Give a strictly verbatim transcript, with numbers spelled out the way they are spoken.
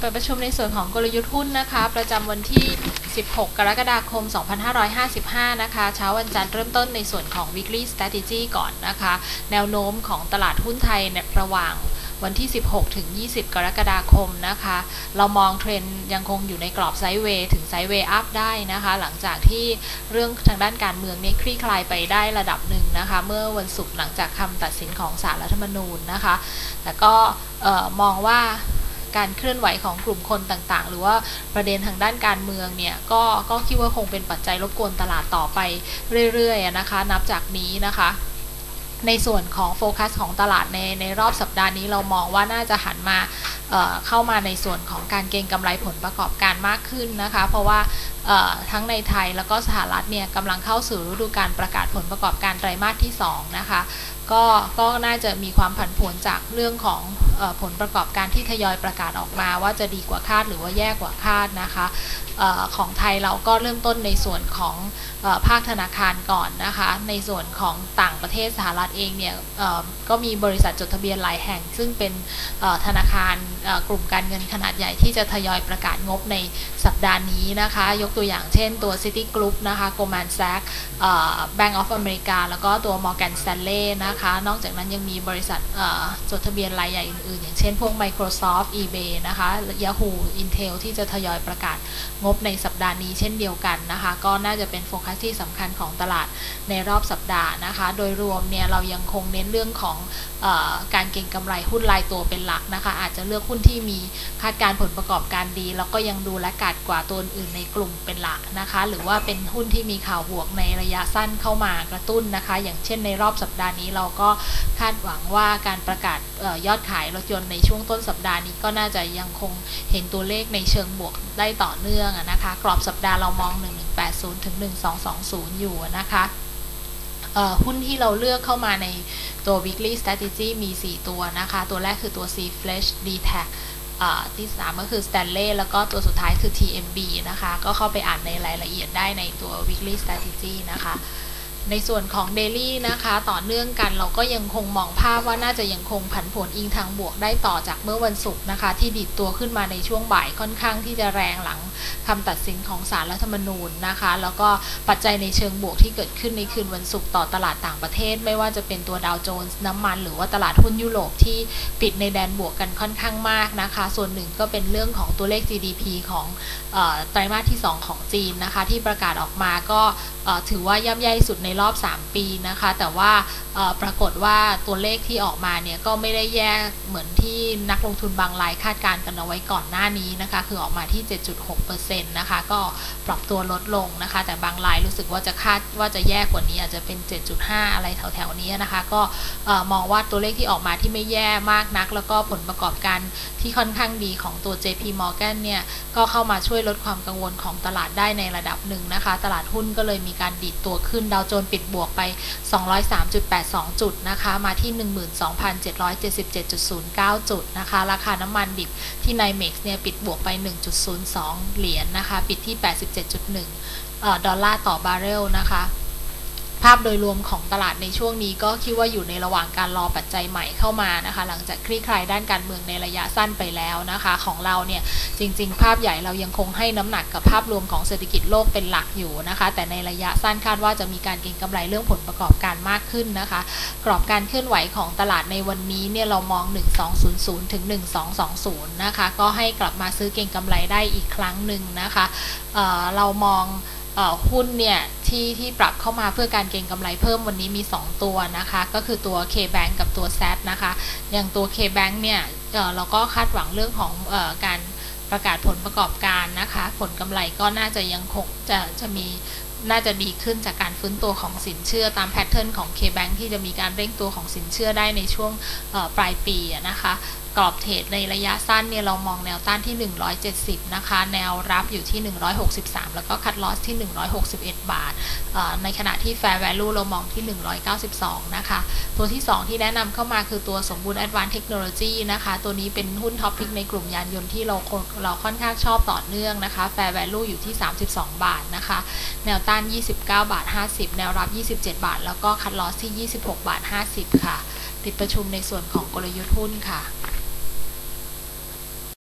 เปิดประชุมในส่วนของกลยุทธ์หุ้นนะคะประจำวันที่สิบหกกรกฎาคมสองพันห้าร้อยห้าสิบห้านะคะเช้าวันจันทร์เริ่มต้นในส่วนของ weekly strategy ก่อนนะคะแนวโน้มของตลาดหุ้นไทยในระหว่างวันที่สิบหกถึงยี่สิบกรกฎาคมนะคะเรามองเทรนด์ยังคงอยู่ในกรอบไซด์เวย์ถึงไซด์เวย์อัพได้นะคะหลังจากที่เรื่องทางด้านการเมืองเนี่ยคลี่คลายไปได้ระดับหนึ่งนะคะเมื่อวันศุกร์หลังจากคำตัดสินของศาลรัฐธรรมนูญนะคะแต่ก็มองว่าการเคลื่อนไหวของกลุ่มคนต่างๆหรือว่าประเด็นทางด้านการเมืองเนี่ยก็ก็คิดว่าคงเป็นปัจจัยรบกวนตลาดต่อไปเรื่อยๆนะคะนับจากนี้นะคะในส่วนของโฟกัสของตลาดในในรอบสัปดาห์นี้เรามองว่าน่าจะหันมาเอ่อเข้ามาในส่วนของการเก็งกำไรผลประกอบการมากขึ้นนะคะเพราะว่าทั้งในไทยแล้วก็สหรัฐเนี่ยกำลังเข้าสู่ฤดูการประกาศผลประกอบการไตรมาสที่สองนะคะก็ก็น่าจะมีความผันผวนจากเรื่องของเอ่อผลประกอบการที่ทยอยประกาศออกมาว่าจะดีกว่าคาดหรือว่าแย่กว่าคาดนะคะเอ่อของไทยเราก็เริ่มต้นในส่วนของเอ่อภาคธนาคารก่อนนะคะในส่วนของต่างประเทศสหรัฐเองเนี่ยเอ่อก็มีบริษัทจดทะเบียนหลายแห่งซึ่งเป็นเอ่อธนาคารเอ่อกลุ่มการเงินขนาดใหญ่ที่จะทยอยประกาศงบในสัปดาห์นี้นะคะยกตัวอย่างเช่นตัว Citigroup นะคะ Goldman Sachs เอ่อ Bank of America แล้วก็ตัว Morgan Stanley นะคะนอกจากนั้นยังมีบริษัทจดทะเบียนรายใหญ่อื่นๆอย่างเช่นพวก Microsoft eBay นะคะ Yahoo Intel ที่จะทยอยประกาศงบในสัปดาห์นี้เช่นเดียวกันนะคะก็น่าจะเป็นโฟกัสที่สำคัญของตลาดในรอบสัปดาห์นะคะโดยรวมเนี่ยเรายังคงเน้นเรื่องของเอ่อการเก็งกำไรหุ้นรายตัวเป็นหลักนะคะอาจจะเลือกหุ้นที่มีคาดการผลประกอบการดีแล้วก็ยังดูและกาดกว่าตัวอื่นในกลุ่มเป็นหลักนะคะหรือว่าเป็นหุ้นที่มีข่าวบวกในระยะสั้นเข้ามากระตุ้นนะคะอย่างเช่นในรอบสัปดาห์นี้เราก็คาดหวังว่าการประกาศยอดขายรถยนต์ในช่วงต้นสัปดาห์นี้ก็น่าจะยังคงเห็นตัวเลขในเชิงบวกได้ต่อเนื่องนะคะกรอบสัปดาห์เรามองหนึ่งพันหนึ่งร้อยแปดสิบถึงหนึ่งพันสองร้อยยี่สิบอยู่นะคะหุ้นที่เราเลือกเข้ามาในตัว weekly strategy มีสี่ตัวนะคะตัวแรกคือตัว C-Flash ดี แท็ก ที่สามก็คือ Stanley แล้วก็ตัวสุดท้ายคือ ที เอ็ม บี นะคะก็เข้าไปอ่านในรายละเอียดได้ในตัว weekly strategy นะคะในส่วนของ Daily นะคะต่อเนื่องกันเราก็ยังคงมองภาพว่าน่าจะยังคงผันผวนอิงทางบวกได้ต่อจากเมื่อวันศุกร์นะคะที่ดิดตัวขึ้นมาในช่วงบ่ายค่อนข้างที่จะแรงหลังคำตัดสินของศาลรัฐธรรมนูญนะคะแล้วก็ปัจจัยในเชิงบวกที่เกิดขึ้นในคืนวันศุกร์ต่อตลาดต่างประเทศไม่ว่าจะเป็นตัวดาวโจนส์น้ำมันหรือว่าตลาดหุ้นยุโรปที่ปิดในแดนบวกกันค่อนข้างมากนะคะส่วนหนึ่งก็เป็นเรื่องของตัวเลข จี ดี พี ของไตรมาสที่สองของจีนนะคะที่ประกาศออกมาก็ถือว่าย่ำแย่ที่สุดในรอบสามปีนะคะแต่ว่าปรากฏว่าตัวเลขที่ออกมาเนี่ยก็ไม่ได้แย่เหมือนที่นักลงทุนบางรายคาดการณ์กันเอาไว้ก่อนหน้านี้นะคะคือออกมาที่ เจ็ดจุดหกเปอร์เซ็นต์ นะคะก็ปรับตัวลดลงนะคะแต่บางรายรู้สึกว่าจะคาดว่าจะแย่กว่านี้อาจจะเป็น เจ็ดจุดห้า อะไรแถวๆนี้นะคะก็มองว่าตัวเลขที่ออกมาที่ไม่แย่มากนักแล้วก็ผลประกอบการที่ค่อนข้างดีของตัว เจ พี Morgan เนี่ยก็เข้ามาช่วยลดความกังวลของตลาดได้ในระดับหนึ่งนะคะตลาดหุ้นก็เลยมีการดีดตัวขึ้นดาวโจนส์ปิดบวกไปสองร้อยสามจุดแปดสองจุดนะคะมาที่ หนึ่งหมื่นสองพันเจ็ดร้อยเจ็ดสิบเจ็ดจุดศูนย์เก้า จุดนะคะราคาน้ำมันดิบที่ ไนเม็กซ์ เนี่ยปิดบวกไป หนึ่งจุดศูนย์สอง เหรียญ นะคะปิดที่ แปดสิบเจ็ดจุดหนึ่ง เอ่อดอลลาร์ต่อบาร์เรลนะคะภาพโดยรวมของตลาดในช่วงนี้ก็คิดว่าอยู่ในระหว่างการรอปัจจัยใหม่เข้ามานะคะหลังจากคลี่คลายด้านการเมืองในระยะสั้นไปแล้วนะคะของเราเนี่ยจริงๆภาพใหญ่เรายังคงให้น้ำหนักกับภาพรวมของเศรษฐกิจโลกเป็นหลักอยู่นะคะแต่ในระยะสั้นคาดว่าจะมีการเก็งกำไรเรื่องผลประกอบการมากขึ้นนะคะกรอบการเคลื่อนไหวของตลาดในวันนี้เนี่ยเรามองหนึ่งพันสองร้อยถึงหนึ่งพันสองร้อยยี่สิบนะคะก็ให้กลับมาซื้อเก็งกำไรได้อีกครั้งหนึ่งนะคะ เอ่อ เรามองหุ้นเนี่ยที่ที่ปรับเข้ามาเพื่อการเก็งกำไรเพิ่มวันนี้มีสองตัวนะคะก็คือตัว K-Bank กับตัว แซด นะคะอย่างตัว K-Bank เนี่ยเอ่อเราก็คาดหวังเรื่องของเอ่อการประกาศผลประกอบการนะคะผลกำไรก็น่าจะยังคงจะจะมีน่าจะดีขึ้นจากการฟื้นตัวของสินเชื่อตามแพทเทิร์นของ K-Bank ที่จะมีการเร่งตัวของสินเชื่อได้ในช่วงปลายปีนะคะกรอบเทรดในระยะสั้นเนี่ยเรามองแนวต้านที่หนึ่งร้อยเจ็ดสิบนะคะแนวรับอยู่ที่หนึ่งร้อยหกสิบสามแล้วก็คัทลอสที่หนึ่งร้อยหกสิบเอ็ดบาทในขณะที่ Fair Value เรามองที่หนึ่งร้อยเก้าสิบสองนะคะตัวที่สองที่แนะนำเข้ามาคือตัวสมบูรณ์ Advanced Technology นะคะตัวนี้เป็นหุ้นท็อปพิกในกลุ่มยานยนต์ที่เราเราค่อนข้างชอบต่อเนื่องนะคะ Fair Value อยู่ที่สามสิบสองบาทนะคะแนวต้านยี่สิบเก้าบาทห้าสิบแนวรับยี่สิบเจ็ดบาทแล้วก็คัทลอสที่ยี่สิบหกบาทห้าสิบค่ะติดประชุมในส่วนของกลยุทธ์หุ้นค่ะ